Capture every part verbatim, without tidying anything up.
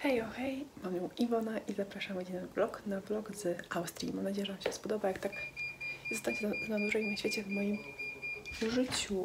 Hej, o hej, mam ją Iwona i zapraszam na vlog, na vlog z Austrii. Mam nadzieję, że Wam się spodoba, jak tak zostańcie na, na dłużej na świecie w moim życiu.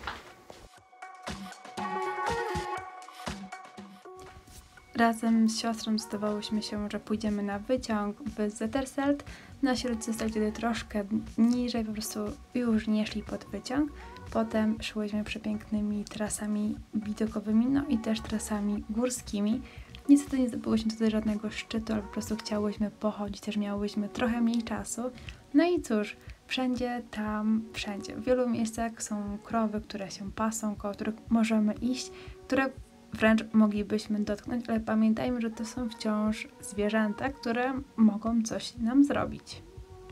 Razem z siostrą zdecydowałyśmy się, że pójdziemy na wyciąg w Zetterselt. Nasi rodzice stali wtedy troszkę niżej, po prostu już nie szli pod wyciąg. Potem szłyśmy przepięknymi trasami widokowymi, no i też trasami górskimi. Niestety nie zdobyłyśmy tutaj żadnego szczytu, ale po prostu chciałyśmy pochodzić, też miałyśmy trochę mniej czasu. No i cóż, wszędzie tam, wszędzie, w wielu miejscach są krowy, które się pasą, koło których możemy iść, które wręcz moglibyśmy dotknąć, ale pamiętajmy, że to są wciąż zwierzęta, które mogą coś nam zrobić.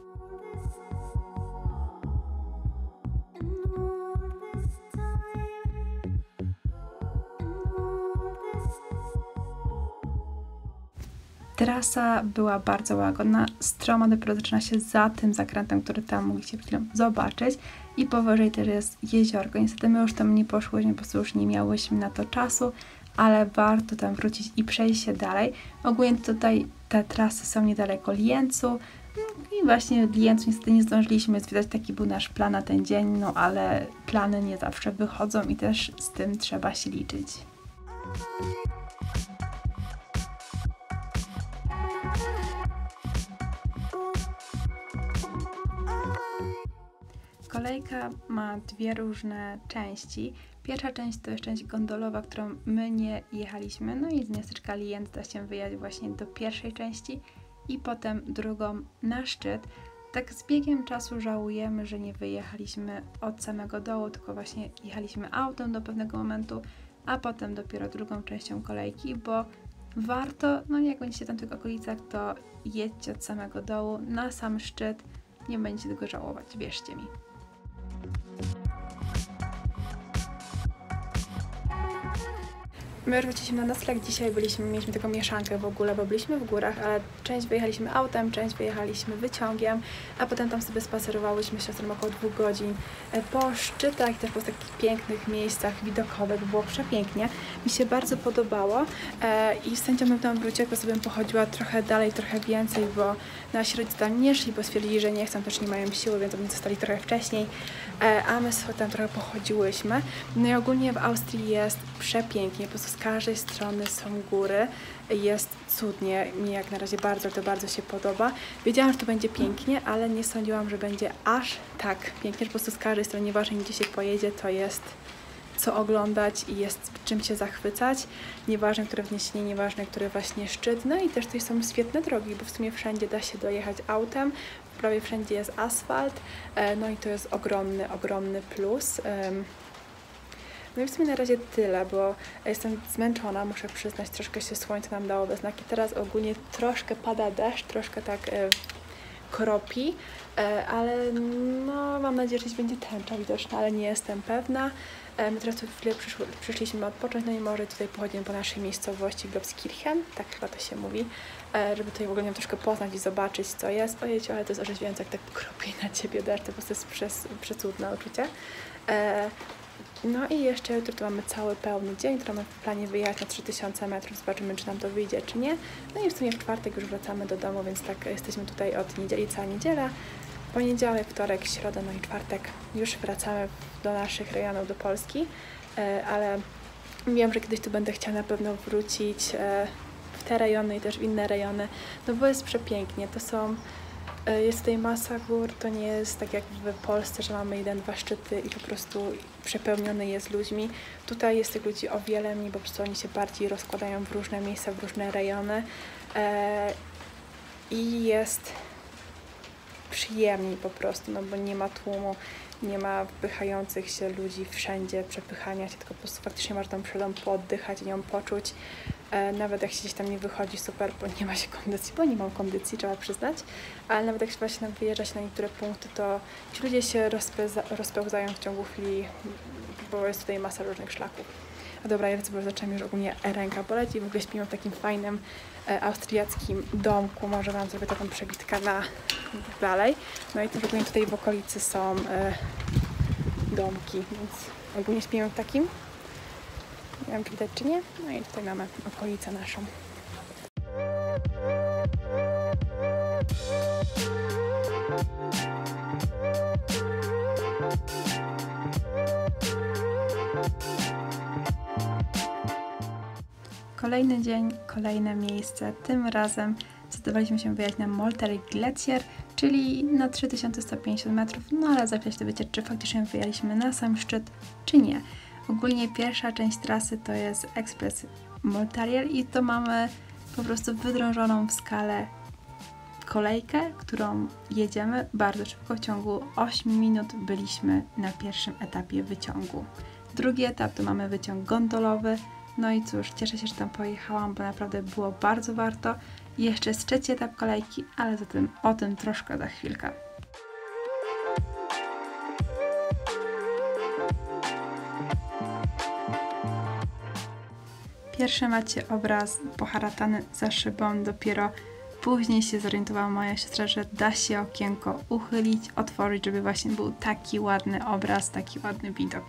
Trasa była bardzo łagodna, stroma dopiero zaczyna się za tym zakrętem, który tam mogliście przed chwilą zobaczyć i powyżej też jest jeziorko. Niestety my już tam nie poszłyśmy, po prostu już nie miałyśmy na to czasu, ale warto tam wrócić i przejść się dalej. Ogólnie tutaj te trasy są niedaleko Liencu i właśnie w Liencu niestety nie zdążyliśmy zwiedzać, taki był nasz plan na ten dzień, no ale plany nie zawsze wychodzą i też z tym trzeba się liczyć. Kolejka ma dwie różne części. Pierwsza część to jest część gondolowa, którą my nie jechaliśmy, no i z miasteczka Lienz da się wyjechać właśnie do pierwszej części i potem drugą na szczyt. Tak z biegiem czasu żałujemy, że nie wyjechaliśmy od samego dołu, tylko właśnie jechaliśmy autem do pewnego momentu, a potem dopiero drugą częścią kolejki, bo warto, no jak będziecie tam w tych okolicach, to jedźcie od samego dołu na sam szczyt, nie będziecie tego żałować, wierzcie mi. My już wróciliśmy na nocleg, dzisiaj byliśmy, mieliśmy taką mieszankę w ogóle, bo byliśmy w górach, ale część wyjechaliśmy autem, część wyjechaliśmy wyciągiem, a potem tam sobie spacerowałyśmy z siostrą około dwóch godzin po szczytach i też po takich pięknych miejscach widokowych, było przepięknie. Mi się bardzo podobało i z chęcią bym tam wróciła, po sobie bym pochodziła trochę dalej, trochę więcej, bo nasi rodzice tam nie szli, bo stwierdzili, że nie chcą, też nie mają siły, więc oni zostali trochę wcześniej, a my sobie tam trochę pochodziłyśmy. No i ogólnie w Austrii jest przepięknie, po prostu z każdej strony są góry, jest cudnie, mi jak na razie bardzo, to bardzo się podoba. Wiedziałam, że to będzie pięknie, ale nie sądziłam, że będzie aż tak pięknie, że po prostu z każdej strony, nieważne gdzie się pojedzie, to jest co oglądać i jest czym się zachwycać, nieważne które wzniesienie, nieważne który właśnie szczyt, no i też tutaj są świetne drogi, bo w sumie wszędzie da się dojechać autem, prawie wszędzie jest asfalt, no i to jest ogromny, ogromny plus. No i w sumie na razie tyle, bo jestem zmęczona, muszę przyznać, troszkę się słońce nam dało we znaki. Teraz ogólnie troszkę pada deszcz, troszkę tak e, kropi, e, ale no mam nadzieję, że dziś będzie tęcza widoczna, ale nie jestem pewna. E, my teraz tu chwilę przyszły, przyszliśmy odpocząć, no i może tutaj pochodzimy po naszej miejscowości Globskirchen, tak chyba to się mówi, e, żeby tutaj w ogóle ją troszkę poznać i zobaczyć, co jest. Ojej, ale to jest orzeźwiające, jak tak kropi na ciebie deszcz, to po prostu jest przez, przecudne uczucie. E, No i jeszcze jutro tu mamy cały pełny dzień, jutro mamy w planie wyjechać na trzy tysiące metrów, zobaczymy, czy nam to wyjdzie, czy nie. No i w sumie w czwartek już wracamy do domu, więc tak jesteśmy tutaj od niedzieli, cała niedziela, poniedziałek, wtorek, środa, no i czwartek już wracamy do naszych rejonów, do Polski, ale wiem, że kiedyś tu będę chciała na pewno wrócić w te rejony i też w inne rejony, no bo jest przepięknie, to są... Jest tutaj masa gór, to nie jest tak jak w Polsce, że mamy jeden, dwa szczyty i po prostu przepełniony jest ludźmi. Tutaj jest tych ludzi o wiele mniej, bo po prostu oni się bardziej rozkładają w różne miejsca, w różne rejony e, i jest przyjemniej po prostu, no bo nie ma tłumu, nie ma wpychających się ludzi wszędzie, przepychania się, tylko po prostu faktycznie można tam przyrodą pooddychać i ją poczuć. E, nawet jak się gdzieś tam nie wychodzi super, bo nie ma się kondycji, bo nie mam kondycji, trzeba przyznać, ale nawet jak się właśnie wyjeżdża się na niektóre punkty, to ci ludzie się rozpełza, rozpełzają w ciągu chwili, bo jest tutaj masa różnych szlaków. A dobra, ja lecę, bo zaczęłam już ogólnie ręka boleć i w ogóle śpimy w takim fajnym e, austriackim domku, może Wam zrobię taką przebitkę na dalej. No i też ogólnie tutaj w okolicy są e, domki, więc ogólnie śpimy w takim. Nie wiem, czy widać, czy nie. No i tutaj mamy okolicę naszą. Kolejny dzień, kolejne miejsce. Tym razem zdecydowaliśmy się wyjechać na Molterey Glacier, czyli na trzy tysiące sto pięćdziesiąt metrów, no ale za chwilę się dowiecie, czy faktycznie wyjechaliśmy na sam szczyt, czy nie. Ogólnie pierwsza część trasy to jest Ekspres Molterey i to mamy po prostu wydrążoną w skale kolejkę, którą jedziemy bardzo szybko. W ciągu ośmiu minut byliśmy na pierwszym etapie wyciągu. Drugi etap to mamy wyciąg gondolowy. No i cóż, cieszę się, że tam pojechałam, bo naprawdę było bardzo warto. I jeszcze jest trzeci etap kolejki, ale zatem o tym troszkę za chwilkę. Pierwszy macie obraz poharatany za szybą, dopiero później się zorientowała moja siostra, że da się okienko uchylić, otworzyć, żeby właśnie był taki ładny obraz, taki ładny widok.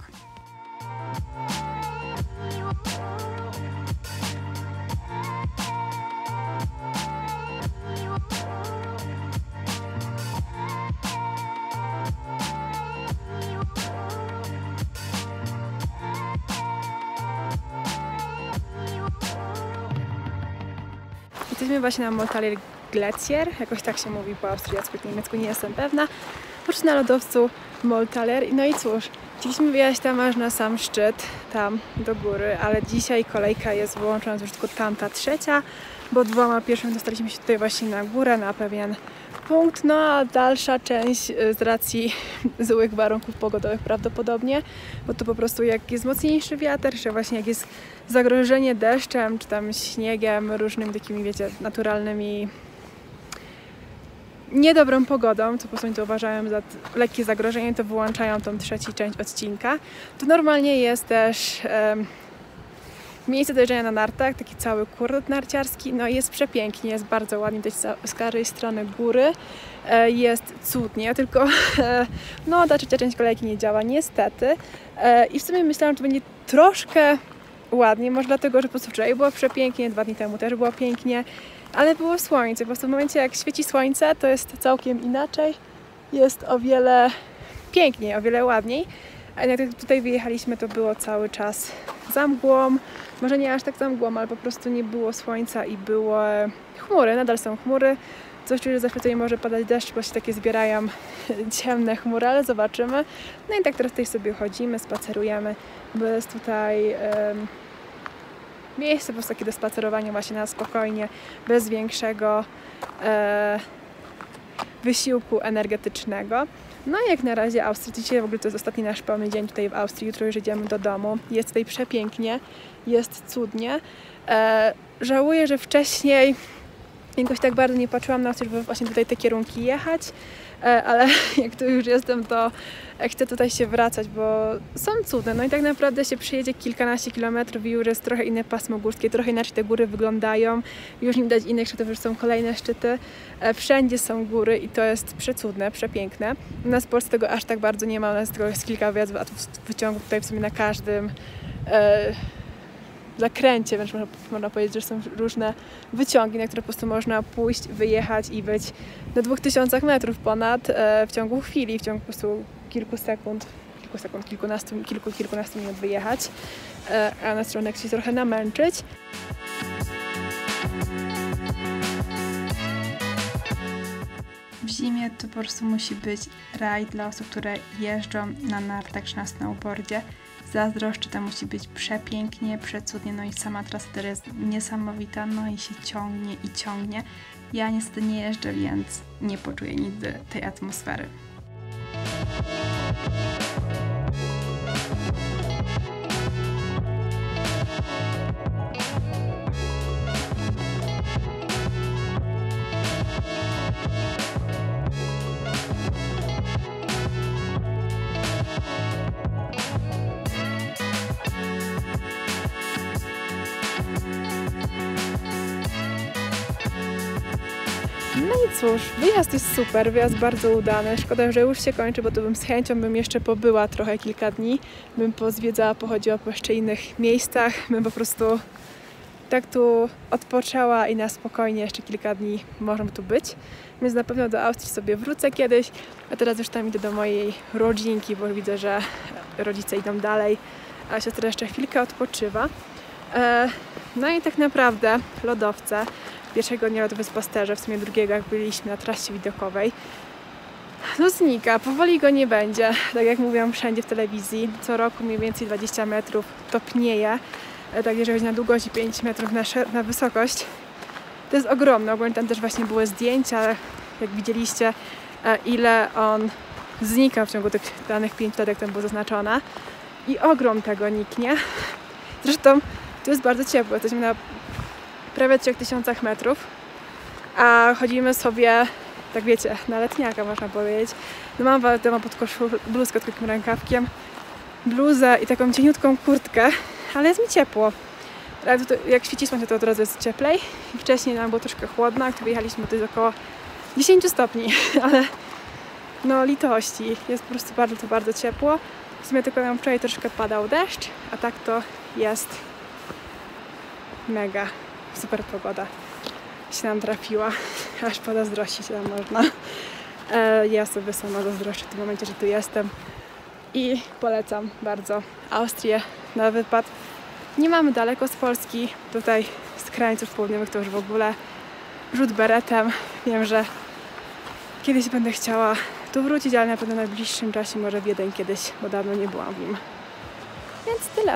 Jesteśmy właśnie na Molterey Glacier, jakoś tak się mówi po austriacku, po niemiecku nie jestem pewna. Po na lodowcu Molterey. No i cóż, chcieliśmy wyjechać tam aż na sam szczyt, tam do góry, ale dzisiaj kolejka jest wyłączona już tylko tamta trzecia, bo dwoma pierwszymi dostaliśmy się tutaj właśnie na górę, na pewien punkt, no a dalsza część z racji złych warunków pogodowych prawdopodobnie, bo to po prostu jak jest mocniejszy wiatr, czy właśnie jak jest zagrożenie deszczem, czy tam śniegiem, różnymi takimi, wiecie, naturalnymi niedobrą pogodą, co po prostu to uważają za lekkie zagrożenie, to wyłączają tą trzecią część odcinka. To normalnie jest też um, miejsce do jeżdżenia na nartach, taki cały kurs narciarski, no jest przepięknie, jest bardzo ładnie, też z każdej strony góry, e, jest cudnie, tylko e, no ta trzecia część kolejki nie działa niestety e, i w sumie myślałam, że będzie troszkę ładnie, może dlatego, że po prostu wczoraj było przepięknie, dwa dni temu też było pięknie, ale było słońce, po prostu w momencie jak świeci słońce, to jest całkiem inaczej, jest o wiele piękniej, o wiele ładniej. A jak tutaj wyjechaliśmy, to było cały czas za mgłą, może nie aż tak za mgłą, ale po prostu nie było słońca i było chmury, nadal są chmury. Coś czuję, że za chwilę tutaj może padać deszcz, bo się takie zbierają ciemne chmury, ale zobaczymy. No i tak teraz tutaj sobie chodzimy, spacerujemy, bo jest tutaj um, miejsce po prostu takie do spacerowania właśnie na spokojnie, bez większego e, wysiłku energetycznego. No i jak na razie Austria, dzisiaj w ogóle to jest ostatni nasz pełny dzień tutaj w Austrii, jutro już jedziemy do domu. Jest tutaj przepięknie, jest cudnie. E, żałuję, że wcześniej jakoś tak bardzo nie patrzyłam na to, żeby właśnie tutaj te kierunki jechać, e, ale jak tu już jestem, to chcę tutaj się wracać, bo są cudne. No i tak naprawdę się przyjedzie kilkanaście kilometrów i już jest trochę inne pasmo górskie, trochę inaczej te góry wyglądają, już nie widać innych szczytów, już są kolejne szczyty. E, wszędzie są góry i to jest przecudne, przepiękne. U nas w Polsce tego aż tak bardzo nie ma, u nas tylko jest kilka wyjazdów, a tu wyciągów tutaj w sumie na każdym e, zakręcie, wręcz można, można powiedzieć, że są różne wyciągi, na które po prostu można pójść, wyjechać i być na dwóch tysiącach metrów ponad e, w ciągu chwili, w ciągu po prostu kilku sekund, kilku sekund, kilkunastu, kilku, kilkunastu minut wyjechać, e, a na stronę jak się trochę namęczyć. W zimie to po prostu musi być raj dla osób, które jeżdżą na nartach czy na snowboardzie. Zazdroszczę, to musi być przepięknie, przecudnie, no i sama trasa też jest niesamowita, no i się ciągnie i ciągnie. Ja niestety nie jeżdżę, więc nie poczuję nigdy tej atmosfery. No i cóż, wyjazd jest super, wyjazd bardzo udany. Szkoda, że już się kończy, bo to bym z chęcią bym jeszcze pobyła trochę kilka dni. Bym pozwiedzała, pochodziła po jeszcze innych miejscach. Bym po prostu tak tu odpoczęła i na spokojnie jeszcze kilka dni możemy tu być. Więc na pewno do Austrii sobie wrócę kiedyś, a teraz już tam idę do mojej rodzinki, bo widzę, że rodzice idą dalej, a siostra jeszcze chwilkę odpoczywa. No i tak naprawdę lodowce pierwszego dnia lotu w Pasterze, w sumie drugiego, jak byliśmy na trasie widokowej, no znika, powoli go nie będzie. Tak jak mówią wszędzie w telewizji, co roku mniej więcej dwadzieścia metrów topnieje. Tak, jeżeli chodzi na długość i pięć metrów na, na wysokość. To jest ogromne. Ogólnie tam też właśnie były zdjęcia, jak widzieliście, ile on znika w ciągu tych danych pięciu lat, jak tam było zaznaczone. I ogrom tego niknie. Zresztą tu jest bardzo ciepło. Jesteśmy na prawie trzech tysiącach metrów, a chodzimy sobie, tak wiecie, na letniaka można powiedzieć. No mam wiadomo pod koszul bluzkę z takim rękawkiem, bluzę i taką cieniutką kurtkę, ale jest mi ciepło. Jak świeci słońce, to od razu jest cieplej. I wcześniej nam było troszkę chłodno, jak tu wyjechaliśmy, to jest około dziesięć stopni, ale no litości, jest po prostu bardzo, to bardzo ciepło. W sumie tylko nam wczoraj troszkę padał deszcz, a tak to jest mega super pogoda się nam trafiła, aż pozazdrościć się tam można. E, ja sobie sama zazdroszczę w tym momencie, że tu jestem i polecam bardzo Austrię na wypad. Nie mamy daleko z Polski, tutaj z krańców południowych to już w ogóle rzut beretem. Wiem, że kiedyś będę chciała tu wrócić, ale na pewno w najbliższym czasie, może Wiedeń kiedyś, bo dawno nie byłam w nim. Więc tyle.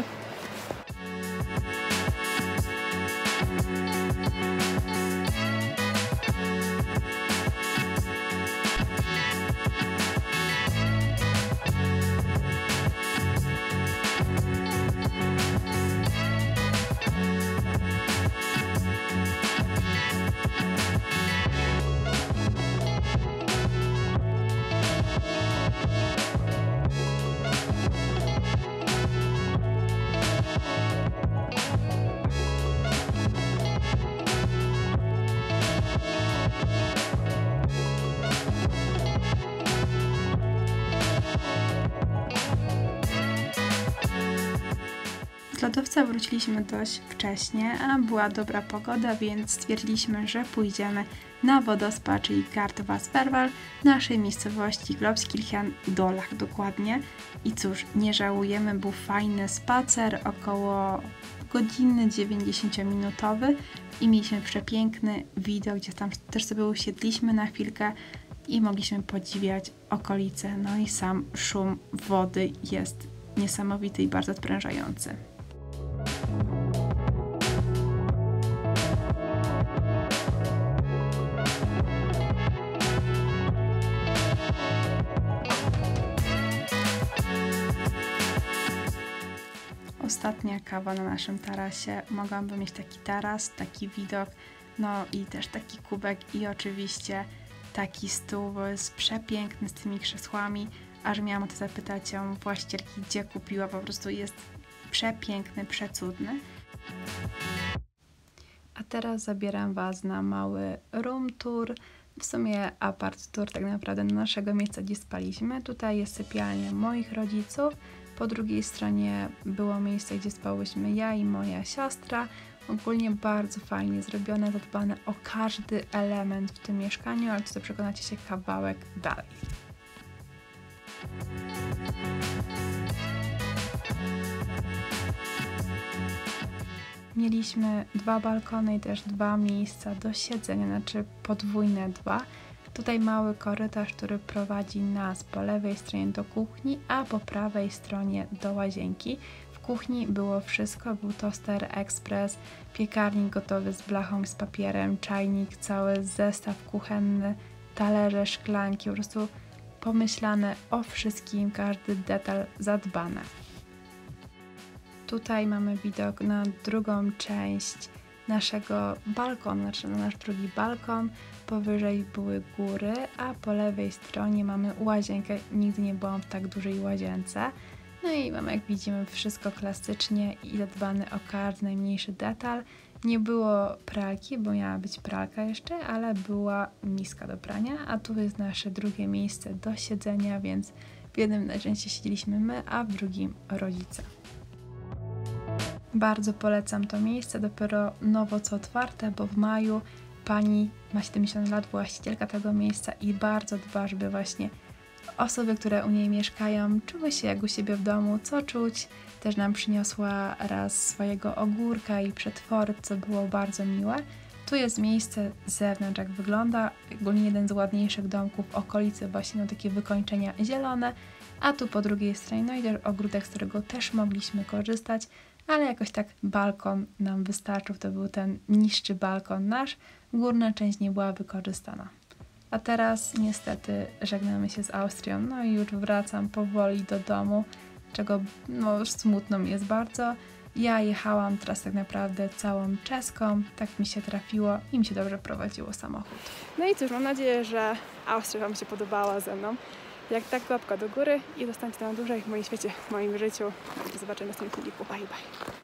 Z lodowca wróciliśmy dość wcześnie, a była dobra pogoda, więc stwierdziliśmy, że pójdziemy na wodospa, czyli Gartwasserwal, w naszej miejscowości Globskirchen, Dolach dokładnie. I cóż, nie żałujemy, był fajny spacer, około godziny dziewięćdziesięciominutowy i mieliśmy przepiękny widok, gdzie tam też sobie usiedliśmy na chwilkę i mogliśmy podziwiać okolice. No i sam szum wody jest niesamowity i bardzo odprężający. Ostatnia kawa na naszym tarasie. Mogłabym mieć taki taras, taki widok, no i też taki kubek i oczywiście taki stół, bo jest przepiękny z tymi krzesłami, aż miałam o to zapytać ją właścicielki, gdzie kupiła, po prostu jest przepiękny, przecudny. A teraz zabieram Was na mały room tour, w sumie apart tour tak naprawdę do naszego miejsca, gdzie spaliśmy. Tutaj jest sypialnia moich rodziców, po drugiej stronie było miejsce, gdzie spałyśmy ja i moja siostra. Ogólnie bardzo fajnie zrobione, zadbane o każdy element w tym mieszkaniu, ale to przekonacie się kawałek dalej. Mieliśmy dwa balkony i też dwa miejsca do siedzenia, znaczy podwójne dwa. Tutaj mały korytarz, który prowadzi nas po lewej stronie do kuchni, a po prawej stronie do łazienki. W kuchni było wszystko, był toster express, piekarnik gotowy z blachą i z papierem, czajnik, cały zestaw kuchenny, talerze, szklanki, po prostu pomyślane o wszystkim, każdy detal zadbany. Tutaj mamy widok na drugą część naszego balkonu, znaczy na nasz drugi balkon. Powyżej były góry, a po lewej stronie mamy łazienkę. Nigdy nie byłam w tak dużej łazience. No i mamy, jak widzimy, wszystko klasycznie i zadbane o każdy najmniejszy detal. Nie było pralki, bo miała być pralka jeszcze, ale była miska do prania, a tu jest nasze drugie miejsce do siedzenia, więc w jednym najczęściej siedzieliśmy my, a w drugim rodzice. Bardzo polecam to miejsce, dopiero nowo co otwarte, bo w maju pani ma siedemdziesiąt lat, właścicielka tego miejsca i bardzo dba, żeby właśnie osoby, które u niej mieszkają, czuły się jak u siebie w domu, co czuć. Też nam przyniosła raz swojego ogórka i przetwory, co było bardzo miłe. Tu jest miejsce z zewnątrz, jak wygląda, ogólnie jeden z ładniejszych domków w okolicy, właśnie no takie wykończenia zielone, a tu po drugiej stronie, no i też ogródek, z którego też mogliśmy korzystać, ale jakoś tak balkon nam wystarczył, to był ten niższy balkon nasz, górna część nie była wykorzystana. A teraz niestety żegnamy się z Austrią, no i już wracam powoli do domu, czego no smutno mi jest bardzo. Ja jechałam teraz tak naprawdę całą czeską, tak mi się trafiło i mi się dobrze prowadziło samochód. No i cóż, mam nadzieję, że Austria Wam się podobała ze mną. Jak tak, łapka do góry i zostańcie tam dłużej w moim świecie, w moim życiu. Do zobaczenia w następnym filmiku. Bye, bye.